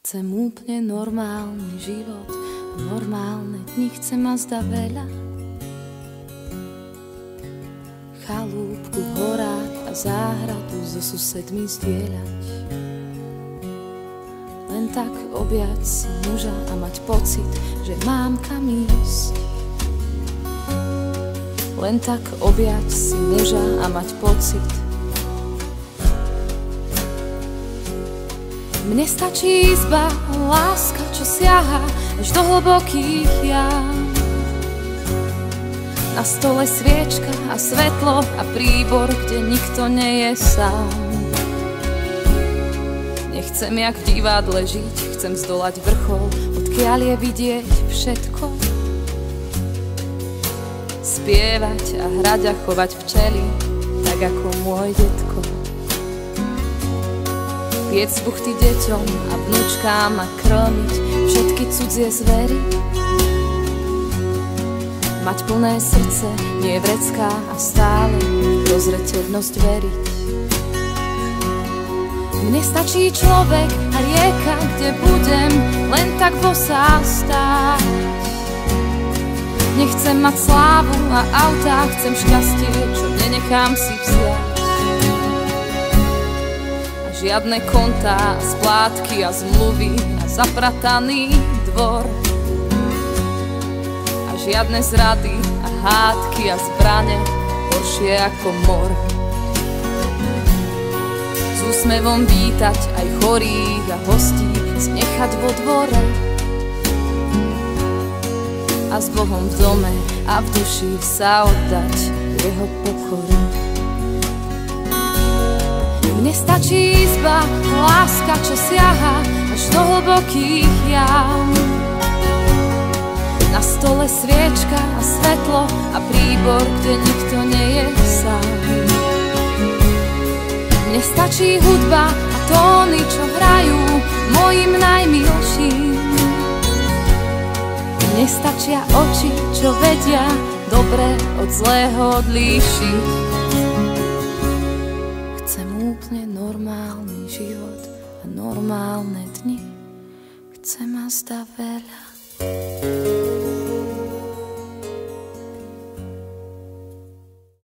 Chcem úplne normálny život, normálne dni, chcem a zda veľa. Chalúbku v horách a záhradu so susedmi zdieľať. Len tak objať si muža a mať pocit, že mám kam ísť. Len tak objať si muža a mať pocit. Mne stačí izba, láska, čo siaha až do hlbokých jam. Na stole sviečka a svetlo a príbor, kde nikto nie je sám. Nechcem jak v divadle žiť, chcem zdolať vrchol, odkiaľ je vidieť všetko. Spievať a hrať a chovať včely, tak ako môj detko. Piec buchty deťom a vnúčkám a krmiť všetky cudzie zvery. Mať plné srdce, nie vrecká a stále dozreteľnosť veriť. Mne stačí človek a rieka, kde budem len tak bosá stáť. Nechcem mať slávu a autá, chcem šťastie, čo nenechám si vziať. A žiadne kontá, splátky a zmluvy a zaprataný dvor. A žiadne zrady a hádky a zbrane, horšie ako mor. S úsmevom vítať aj chorých a hostí, znechať vo dvore. A s Bohom v dome a v duši sa oddať jeho pokore. Mne stačí izba, láska, čo siaha až do hlbokých jam. Na stole sviečka a svetlo a príbor, kde nikto nie je sám. Mne stačí hudba a tóny, čo hrajú mojim najmilším. Mne stačia oči, čo vedia dobre od zlého odlíšiť. Chcem úplne normálny život a normálne dni, chcem a zda veľa.